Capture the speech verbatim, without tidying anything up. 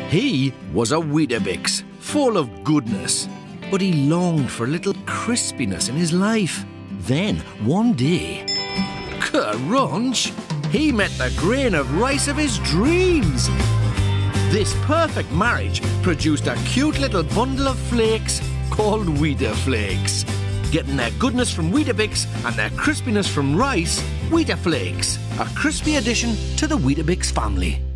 He was a Weetabix, full of goodness, but he longed for a little crispiness in his life. Then, one day, crunch! He met the grain of rice of his dreams. This perfect marriage produced a cute little bundle of flakes called Weetaflakes. Getting their goodness from Weetabix and their crispiness from rice, Weetaflakes, a crispy addition to the Weetabix family.